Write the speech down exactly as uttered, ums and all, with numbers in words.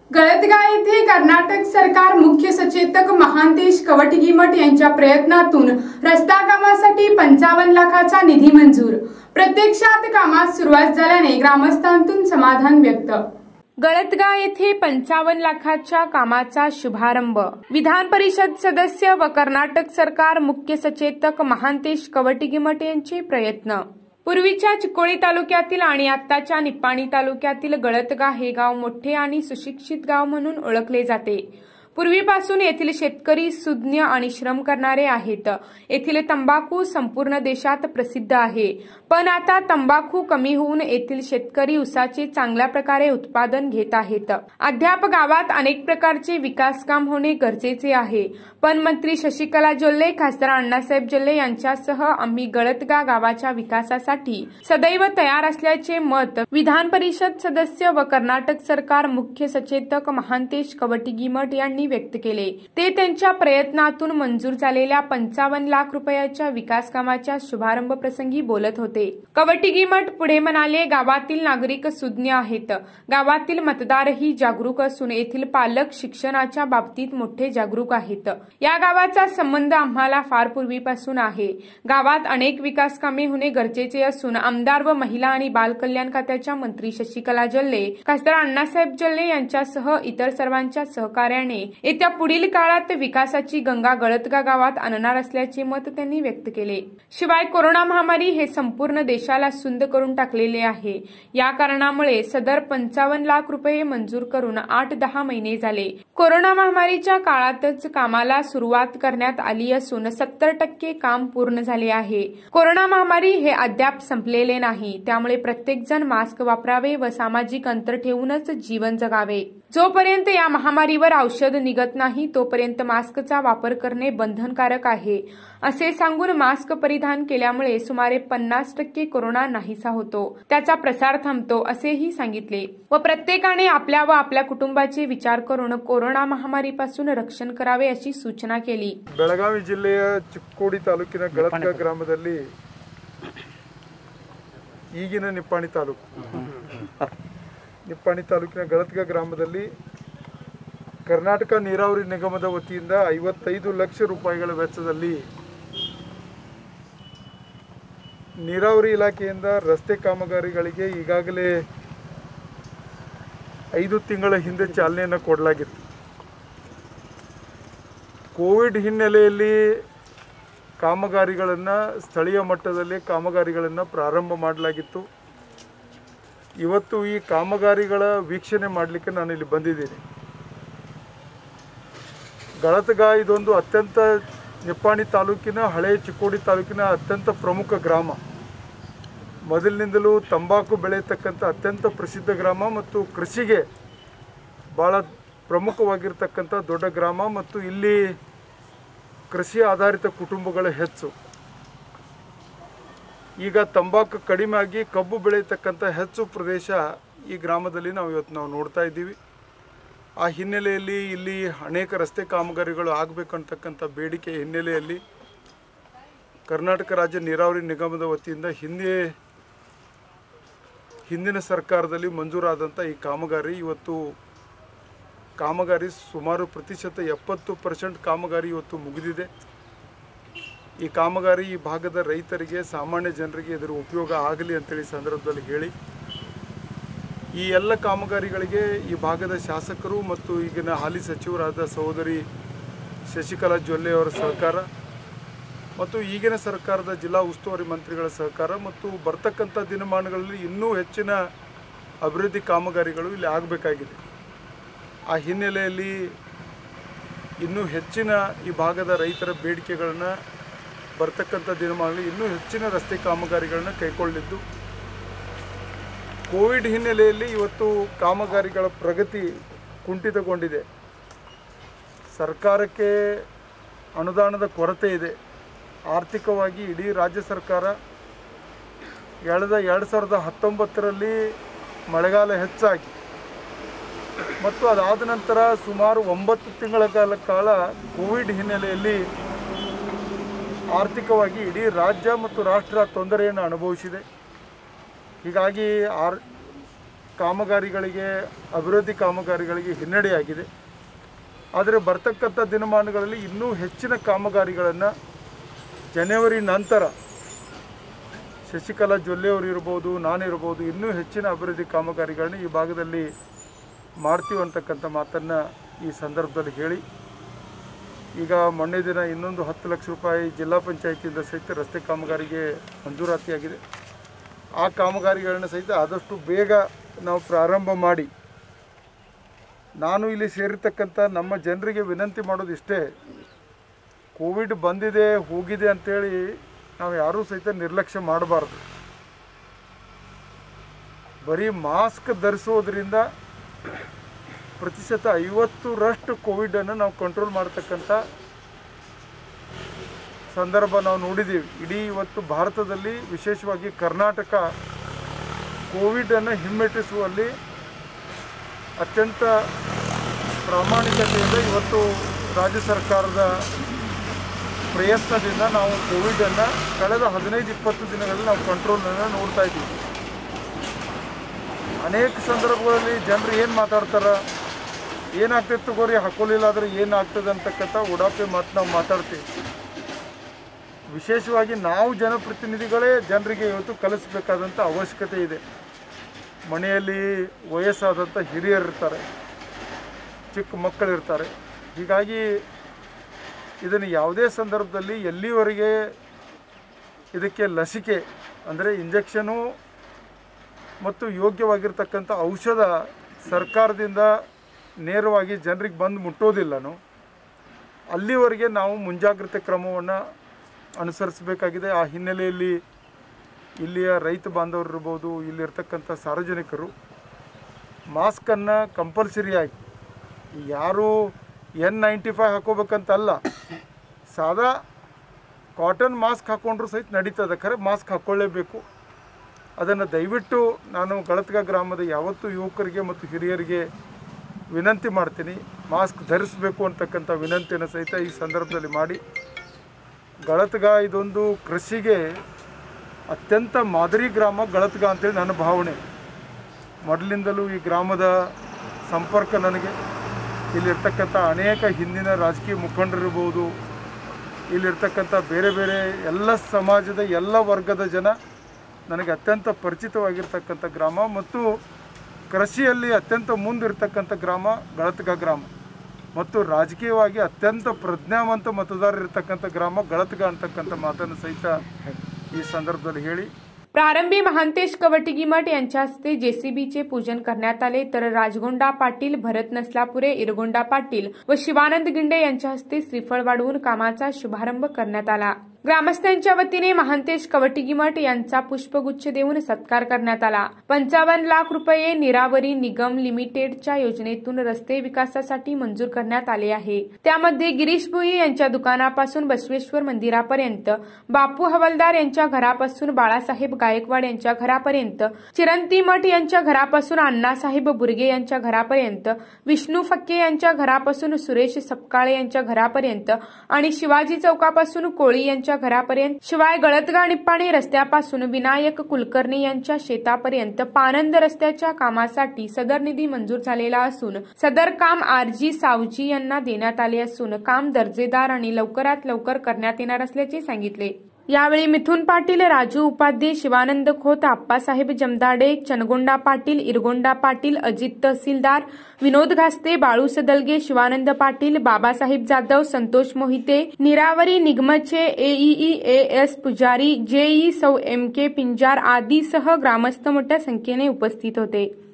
गळतगा येथे कर्नाटक सरकार मुख्य सचेतक महांतेश कवटगीमठ यांच्या प्रयत्नातून रस्ता कामासाठी पंचावन्न लाखाचा निधी मंजूर। प्रत्यक्षात कामास सुरुवात झाल्याने ग्रामस्थांतून समाधान व्यक्त। गळतगा येथे पंचावन्न लाखाच्या कामाचा शुभारंभ। विधान परिषद सदस्य व कर्नाटक सरकार मुख्य सचेतक महांतेश कवटगीमठ यांचे प्रयत्न। पूर्वीच्या चिकोडी तालुक्यातील आणि आत्ताच्या निप्पाणी तालुक्यातील गळतगा हे गाव मोठे आणि सुशिक्षित गाव म्हणून ओळखले जाते। पूर्वीपासून येथील शेतकरी सुज्ञ आणि श्रम करणारे आहेत। येथील तंबाखू संपूर्ण देशात प्रसिद्ध आहे, पण आता तंबाखू कमी होऊन येथील शेतकरी ऊसाचे चांगल्या प्रकारे उत्पादन घेत आहेत। अद्याप गावात अनेक प्रकारचे विकास काम होणे गरजेचे आहे, पण मंत्री शशिकला जोल्ले, खासदार अण्णासाहेब जोल्ले यांच्यासह आम्ही गळतगा गावाच्या विकासासाठी सदैव तयार असल्याचे मत विधान परिषद सदस्य व कर्नाटक सरकार मुख्य सचेतक महांतेश कवटगीमठ यांनी व्यक्त केले। ते त्यांच्या प्रयत्नातून मंजूर झालेल्या पंचावन्न लाख रुपयाच्या विकास कामाच्या शुभारंभ प्रसंगी बोलत होते। कवटगीमठ पुढे म्हणाले, गावातील नागरिक सुज्ञ आहेत, गावातील मतदारही जागरूक असून येथील पालक शिक्षणाच्या बाबतीत मोठे जागरूक आहेत। या गावाचा संबंध आम्हाला फार पूर्वीपासून आहे। गावात अनेक विकास कामे होणे गरजेचे असून आमदार व महिला आणि बाल कल्याण खात्याच्या मंत्री शशिकला जोल्ले, खासदार अण्णासाहेब जोल्ले यांच्यासह इतर सर्वांच्या सहकार्याने येत्या पुढील काळात विकासाची गंगा गळतगा गावात आणणार असल्याचे मत त्यांनी व्यक्त केले। शिवाय कोरोना महामारी हे संपूर्ण देशाला सुंद करून टाकलेले आहे। या कारणामुळे सदर पंचावन्न लाख रुपये मंजूर करून आठ दहा महिने झाले। कोरोना महामारीच्या काळातच कामाला सुरुवात करण्यात आली असून सत्तर टक्के काम पूर्ण झाले आहे। कोरोना महामारी हे अद्याप संपलेले नाही, त्यामुळे प्रत्येक जण मास्क वापरावे व सामाजिक अंतर ठेवूनच जीवन जगावे। जोपर्यंत या महामारीवर औषध निघत नाही तोपर्यंत मास्कचा वापर करणे बंधनकारक आहे, असे सांगून मास्क परिधान केल्यामुळे सुमारे पन्नास टक्के कोरोना नाहीसा होतो, त्याचा प्रसार थांबतो असेही सांगितले व प्रत्येकाने आपल्या व आपल्या कुटुंबाचे विचार करून कोरोना महामारीपासून रक्षण करावे अशी सूचना केली। ಬೆಳಗಾವಿ ಜಿಲ್ಲೆಯ ಚಿಕ್ಕೋಡಿ ತಾಲೂಕಿನ ಗಳತ್ಗ ಗ್ರಾಮದಲ್ಲಿ ಈಗಿನ ನಿಪ್ಪಾಣಿ ತಾಲೂಕು ನಿಪ್ಪಾಣಿ ತಾಲೂಕಿನ ಗಳತ್ಗ ಗ್ರಾಮದಲ್ಲಿ ಕರ್ನಾಟಕ ನೀರಾವರಿ ನಿಗಮದ ವತಿಯಿಂದ ಐವತ್ತೈದು ಲಕ್ಷ ರೂಪಾಯಿಗಳ ವೆಚ್ಚದಲ್ಲಿ ನೀರಾವರಿ ಇಲಾಖೆಯಿಂದ ರಸ್ತೆ ಕಾಮಗಾರಿಗಳಿಗೆ ಈಗಾಗಲೇ ಐದು ತಿಂಗಳ ಹಿಂದೆ ಚಾಲನೆಯನ್ನು ಕೊಡಲಾಗಿತ್ತು। ಕೋವಿಡ್ ಹಿನ್ನೆಲೆಯಲ್ಲಿ ಕಾಮಗಾರಿಗಳನ್ನು ಸ್ಥಳೀಯ ಮಟ್ಟದಲ್ಲಿ ಕಾಮಗಾರಿಗಳನ್ನು ಪ್ರಾರಂಭ ಮಾಡಲಾಗಿತ್ತು। ಇವತ್ತು ಈ ಕಾಮಗಾರಿಗಳ ವೀಕ್ಷಣೆ ಮಾಡಲಿಕ್ಕೆ ನಾನು ಇಲ್ಲಿ ಬಂದಿದ್ದೀನಿ। ಗಳತಗಾ ಇದೊಂದು ಅತ್ಯಂತ ನಿಪ್ಪಾಣಿ ತಾಲೂಕಿನ ಹಳೆಯ ಚಿಕ್ಕೋಡಿ ತಾಲೂಕಿನ ಅತ್ಯಂತ ಪ್ರಮುಖ ಗ್ರಾಮ। ಮೊದಲಿನಿಂದಲೂ ತಂಬಾಕು ಬೆಳೆಯತಕ್ಕಂಥ ಅತ್ಯಂತ ಪ್ರಸಿದ್ಧ ಗ್ರಾಮ ಮತ್ತು ಕೃಷಿಗೆ ಭಾಳ ಪ್ರಮುಖವಾಗಿರ್ತಕ್ಕಂಥ ದೊಡ್ಡ ಗ್ರಾಮ ಮತ್ತು ಇಲ್ಲಿ ಕೃಷಿ ಆಧಾರಿತ ಕುಟುಂಬಗಳು ಹೆಚ್ಚು। ಈಗ ತಂಬಾಕು ಕಡಿಮೆ ಆಗಿ ಕಬ್ಬು ಬೆಳೆಯತಕ್ಕಂಥ ಹೆಚ್ಚು ಪ್ರದೇಶ ಈ ಗ್ರಾಮದಲ್ಲಿ ನಾವು ಇವತ್ತು ನಾವು ನೋಡ್ತಾ ಇದ್ದೀವಿ। ಆ ಹಿನ್ನೆಲೆಯಲ್ಲಿ ಇಲ್ಲಿ ಅನೇಕ ರಸ್ತೆ ಕಾಮಗಾರಿಗಳು ಆಗಬೇಕಂತಕ್ಕಂಥ ಬೇಡಿಕೆ ಹಿನ್ನೆಲೆಯಲ್ಲಿ ಕರ್ನಾಟಕ ರಾಜ್ಯ ನೀರಾವರಿ ನಿಗಮದ ವತಿಯಿಂದ ಹಿಂದೆ ಹಿಂದಿನ ಸರ್ಕಾರದಲ್ಲಿ ಮಂಜೂರಾದಂಥ ಈ ಕಾಮಗಾರಿ ಇವತ್ತು ಕಾಮಗಾರಿ ಸುಮಾರು ಪ್ರತಿಶತ ಎಪ್ಪತ್ತು ಪರ್ಸೆಂಟ್ ಕಾಮಗಾರಿ ಇವತ್ತು ಮುಗಿದಿದೆ। ಈ ಕಾಮಗಾರಿ ಈ ಭಾಗದ ರೈತರಿಗೆ ಸಾಮಾನ್ಯ ಜನರಿಗೆ ಇದರ ಉಪಯೋಗ ಆಗಲಿ ಅಂತೇಳಿ ಸಂದರ್ಭದಲ್ಲಿ ಹೇಳಿ ಈ ಎಲ್ಲ ಕಾಮಗಾರಿಗಳಿಗೆ ಈ ಭಾಗದ ಶಾಸಕರು ಮತ್ತು ಈಗಿನ ಹಾಲಿ ಸಚಿವರಾದ ಸಹೋದರಿ ಶಶಿಕಲಾ ಜೊಲ್ಲೆ ಅವರ ಸಹಕಾರ ಮತ್ತು ಈಗಿನ ಸರ್ಕಾರದ ಜಿಲ್ಲಾ ಉಸ್ತುವಾರಿ ಮಂತ್ರಿಗಳ ಸಹಕಾರ ಮತ್ತು ಬರ್ತಕ್ಕಂಥ ದಿನಮಾನಗಳಲ್ಲಿ ಇನ್ನೂ ಹೆಚ್ಚಿನ ಅಭಿವೃದ್ಧಿ ಕಾಮಗಾರಿಗಳು ಇಲ್ಲಿ ಆಗಬೇಕಾಗಿದೆ। ಆ ಹಿನ್ನೆಲೆಯಲ್ಲಿ ಇನ್ನೂ ಹೆಚ್ಚಿನ ಈ ಭಾಗದ ರೈತರ ಬೇಡಿಕೆಗಳನ್ನು ಬರ್ತಕ್ಕಂಥ ದಿನಮಾನಗಳಲ್ಲಿ ಇನ್ನೂ ಹೆಚ್ಚಿನ ರಸ್ತೆ ಕಾಮಗಾರಿಗಳನ್ನು ಕೈಗೊಳ್ಳಲಿದ್ದು ಕೋವಿಡ್ ಹಿನ್ನೆಲೆಯಲ್ಲಿ ಇವತ್ತು ಕಾಮಗಾರಿಗಳ ಪ್ರಗತಿ ಕುಂಠಿತಗೊಂಡಿದೆ। ಸರ್ಕಾರಕ್ಕೆ ಅನುದಾನದ ಕೊರತೆ ಇದೆ। ಆರ್ಥಿಕವಾಗಿ ಇಡೀ ರಾಜ್ಯ ಸರ್ಕಾರ ಕಳೆದ ಎರಡು ಸಾವಿರದ ಹತ್ತೊಂಬತ್ತರಲ್ಲಿ ಮಳೆಗಾಲ ಹೆಚ್ಚಾಗಿ ಮತ್ತು ಅದಾದ ನಂತರ ಸುಮಾರು ಒಂಬತ್ತು ತಿಂಗಳ ಕಾಲ ಕಾಲ ಕೋವಿಡ್ ಹಿನ್ನೆಲೆಯಲ್ಲಿ ಆರ್ಥಿಕವಾಗಿ ಇಡೀ ರಾಜ್ಯ ಮತ್ತು ರಾಷ್ಟ್ರ ತೊಂದರೆಯನ್ನು ಅನುಭವಿಸಿದೆ। ಹೀಗಾಗಿ ಆರ್ ಕಾಮಗಾರಿಗಳಿಗೆ ಅಭಿವೃದ್ಧಿ ಕಾಮಗಾರಿಗಳಿಗೆ ಹಿನ್ನಡೆಯಾಗಿದೆ. ಆದರೆ ಬರ್ತಕ್ಕಂಥ ದಿನಮಾನಗಳಲ್ಲಿ ಇನ್ನೂ ಹೆಚ್ಚಿನ ಕಾಮಗಾರಿಗಳನ್ನು ಜನವರಿ ನಂತರ ಶಶಿಕಲಾ ಜೊಲ್ಲೆ ಅವರು ಇರ್ಬೋದು, ನಾನಿರ್ಬೋದು, ಇನ್ನೂ ಹೆಚ್ಚಿನ ಅಭಿವೃದ್ಧಿ ಕಾಮಗಾರಿಗಳನ್ನು ಈ ಭಾಗದಲ್ಲಿ ಮಾಡ್ತೀವಿ ಅಂತಕ್ಕಂಥ ಮಾತನ್ನು ಈ ಸಂದರ್ಭದಲ್ಲಿ ಹೇಳಿ, ಈಗ ಮೊನ್ನೆ ದಿನ ಇನ್ನೊಂದು ಹತ್ತು ಲಕ್ಷ ರೂಪಾಯಿ ಜಿಲ್ಲಾ ಪಂಚಾಯತಿಯಿಂದ ಸಹಿತ ರಸ್ತೆ ಕಾಮಗಾರಿಗೆ ಮಂಜೂರಾತಿಯಾಗಿದೆ. ಆ ಕಾಮಗಾರಿಗಳನ್ನು ಸಹಿತ ಆದಷ್ಟು ಬೇಗ ನಾವು ಪ್ರಾರಂಭ ಮಾಡಿ, ನಾನು ಇಲ್ಲಿ ಸೇರಿರ್ತಕ್ಕಂಥ ನಮ್ಮ ಜನರಿಗೆ ವಿನಂತಿ ಮಾಡೋದು ಇಷ್ಟೇ, ಕೋವಿಡ್ ಬಂದಿದೆ ಹೋಗಿದೆ ಅಂಥೇಳಿ ನಾವು ಯಾರೂ ಸಹಿತ ನಿರ್ಲಕ್ಷ್ಯ ಮಾಡಬಾರ್ದು. ಬರೀ ಮಾಸ್ಕ್ ಧರಿಸೋದ್ರಿಂದ ಪ್ರತಿಶತ ಐವತ್ತರಷ್ಟು ಕೋವಿಡನ್ನು ನಾವು ಕಂಟ್ರೋಲ್ ಮಾಡ್ತಕ್ಕಂಥ ಸಂದರ್ಭ ನಾವು ನೋಡಿದ್ದೀವಿ. ಇಡೀ ಇವತ್ತು ಭಾರತದಲ್ಲಿ ವಿಶೇಷವಾಗಿ ಕರ್ನಾಟಕ ಕೋವಿಡನ್ನು ಹಿಮ್ಮೆಟ್ಟಿಸುವಲ್ಲಿ ಅತ್ಯಂತ ಪ್ರಾಮಾಣಿಕತೆಯಿಂದ ಇವತ್ತು ರಾಜ್ಯ ಸರ್ಕಾರದ ಪ್ರಯತ್ನದಿಂದ ನಾವು ಕೋವಿಡನ್ನು ಕಳೆದ ಹದಿನೈದು ಇಪ್ಪತ್ತು ದಿನಗಳಲ್ಲಿ ನಾವು ಕಂಟ್ರೋಲನ್ನು ನೋಡ್ತಾ ಇದ್ದೀವಿ. ಅನೇಕ ಸಂದರ್ಭಗಳಲ್ಲಿ ಜನರು ಏನು ಮಾತಾಡ್ತಾರೆ, ಏನಾಗ್ತದೆ ತಗೋರಿ ಹಾಕೊಳ್ಳಿಲ್ಲ ಆದರೆ ಏನಾಗ್ತದೆ ಅಂತಕ್ಕಂಥ ಉಡಾಪೆ ಮಾತು ನಾವು ಮಾತಾಡ್ತೀವಿ. ವಿಶೇಷವಾಗಿ ನಾವು ಜನಪ್ರತಿನಿಧಿಗಳೇ ಜನರಿಗೆ ಇವತ್ತು ಕಲಿಸಬೇಕಾದಂಥ ಅವಶ್ಯಕತೆ ಇದೆ. ಮನೆಯಲ್ಲಿ ವಯಸ್ಸಾದಂಥ ಹಿರಿಯರಿರ್ತಾರೆ, ಚಿಕ್ಕ ಮಕ್ಕಳಿರ್ತಾರೆ. ಹೀಗಾಗಿ ಇದನ್ನು ಯಾವುದೇ ಸಂದರ್ಭದಲ್ಲಿ ಎಲ್ಲಿವರೆಗೆ ಇದಕ್ಕೆ ಲಸಿಕೆ ಅಂದರೆ ಇಂಜೆಕ್ಷನು ಮತ್ತು ಯೋಗ್ಯವಾಗಿರ್ತಕ್ಕಂಥ ಔಷಧ ಸರ್ಕಾರದಿಂದ ನೇರವಾಗಿ ಜನರಿಗೆ ಬಂದು ಮುಟ್ಟೋದಿಲ್ಲನೋ ಅಲ್ಲಿವರೆಗೆ ನಾವು ಮುಂಜಾಗ್ರತೆ ಕ್ರಮವನ್ನು ಅನುಸರಿಸಬೇಕಾಗಿದೆ. ಆ ಹಿನ್ನೆಲೆಯಲ್ಲಿ ಇಲ್ಲಿಯ ರೈತ ಬಾಂಧವರು ಇರ್ಬೋದು, ಇಲ್ಲಿರ್ತಕ್ಕಂಥ ಸಾರ್ವಜನಿಕರು ಮಾಸ್ಕನ್ನು ಕಂಪಲ್ಸರಿಯಾಗಿ, ಯಾರು ಎನ್ ನೈಂಟಿ ಫೈವ್ ಹಾಕೋಬೇಕಂತಲ್ಲ, ಸಾದಾ ಕಾಟನ್ ಮಾಸ್ಕ್ ಹಾಕ್ಕೊಂಡ್ರೂ ಸಹಿತ ನಡೀತದೆ, ಖರೆ ಮಾಸ್ಕ್ ಹಾಕ್ಕೊಳ್ಳೇಬೇಕು. ಅದನ್ನು ದಯವಿಟ್ಟು ನಾನು ಗಳತ್ಗ ಗ್ರಾಮದ ಯಾವತ್ತೂ ಯುವಕರಿಗೆ ಮತ್ತು ಹಿರಿಯರಿಗೆ ವಿನಂತಿ ಮಾಡ್ತೀನಿ, ಮಾಸ್ಕ್ ಧರಿಸಬೇಕು ಅಂತಕ್ಕಂಥ ವಿನಂತಿಯನ್ನು ಸಹಿತ ಈ ಸಂದರ್ಭದಲ್ಲಿ ಮಾಡಿ, ಗಳತ್ಗ ಇದೊಂದು ಕೃಷಿಗೆ ಅತ್ಯಂತ ಮಾದರಿ ಗ್ರಾಮ ಗಳತ್ಗ ಅಂತೇಳಿ ನನ್ನ ಭಾವನೆ. ಮೊದಲಿಂದಲೂ ಈ ಗ್ರಾಮದ ಸಂಪರ್ಕ ನನಗೆ, ಇಲ್ಲಿರ್ತಕ್ಕಂಥ ಅನೇಕ ಹಿಂದಿನ ರಾಜಕೀಯ ಮುಖಂಡರಿರ್ಬೋದು, ಇಲ್ಲಿರ್ತಕ್ಕಂಥ ಬೇರೆ ಬೇರೆ ಎಲ್ಲ ಸಮಾಜದ ಎಲ್ಲ ವರ್ಗದ ಜನ ನನಗೆ ಅತ್ಯಂತ ಪರಿಚಿತವಾಗಿರ್ತಕ್ಕಂಥ ಗ್ರಾಮ ಮತ್ತು ಕೃಷಿಯಲ್ಲಿ ಅತ್ಯಂತ ಮುಂದಿರ್ತಕ್ಕಂಥ ಗ್ರಾಮ ಗಳತ್ಗ ಗ್ರಾಮ ಮತ್ತು ರಾಜಕೀಯವಾಗಿ ಅತ್ಯಂತ ಪ್ರಜ್ಞಾವಂತ मतदारರಿರ್ತಕ್ಕಂಥ ಗ್ರಾಮ ಗಳತ್ಗ ಅಂತಕ್ಕಂಥ ಮಾತನ್ನು ಸಹಿತ ಈ संदर्भात ಹೇಳಿ प्रारंभी महांतेश कवटिगीमठ यांच्या हस्ते जेसीबीचे पूजन करण्यात आले, तर राजगोंडा पाटील, भरत नसलापुरे, इरगोंडा पाटील व शिवानंद गिंडे यांच्या हस्ते श्रीफळ वाढवून कामाचा शुभारंभ करण्यात आला। ग्रामस्थांच्या वतीने महांतेश कवटिगीमठ यांचा पुष्पगुच्छ देऊन सत्कार करण्यात आला। पंचावन्न लाख रुपये निरावरी निगम लिमिटेडच्या योजनेतून रस्ते विकासासाठी मंजूर करण्यात आले आहे। त्यामध्ये गिरीश भुई यांच्या दुकानापासून बसवेश्वर मंदिरापर्यंत, बापू हवलदार यांच्या घरापासून बाळासाहेब गायकवाड यांच्या घरापर्यंत, चिरंती मठ यांच्या घरापासून अण्णासाहेब बुर्गे यांच्या घरापर्यंत, विष्णू फक्के यांच्या घरापासून सुरेश सपकाळे यांच्या घरापर्यंत आणि शिवाजी चौकापासून कोळी यांच्या घरापर्यंत, शिवाय गळतगा निप्पाणी रस्त्यापासून विनायक कुलकर्णी यांच्या शेतापर्यंत पानंद रस्त्याच्या कामासाठी सदर निधी मंजूर झालेला असून सदर काम आरजी सावजी यांना देण्यात आले असून काम दर्जेदार आणि लवकरात लवकर करण्यात येणार असल्याचे सांगितले। यावेळी मिथुन पाटील, राजू उपाध्ये, शिवानंद खोत, आप्पासाहेब जमदाडे, चनगोंडा पाटील, इरगोंडा पाटील, अजित तहसीलदार, विनोद घास्ते, बाळू सदलगे, शिवानंद पाटील, बाबासाहेब जाधव, संतोष मोहिते, निरावरी निगमचे एईई एस पुजारी, जेई सौ एम के पिंजार आदीसह ग्रामस्थ मोठ्या संख्येने उपस्थित होते।